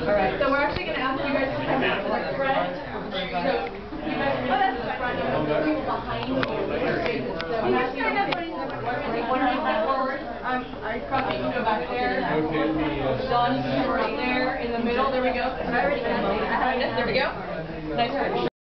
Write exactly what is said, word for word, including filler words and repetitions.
All right. So we're actually going to ask you guys to come out to the front. So you guys are going to the front and the people behind you. So Matthew, kind of putting the one hand forward. Um, I probably can go back there. Don, you can come right there in the middle. There we go. I already got it. There we go. Nice.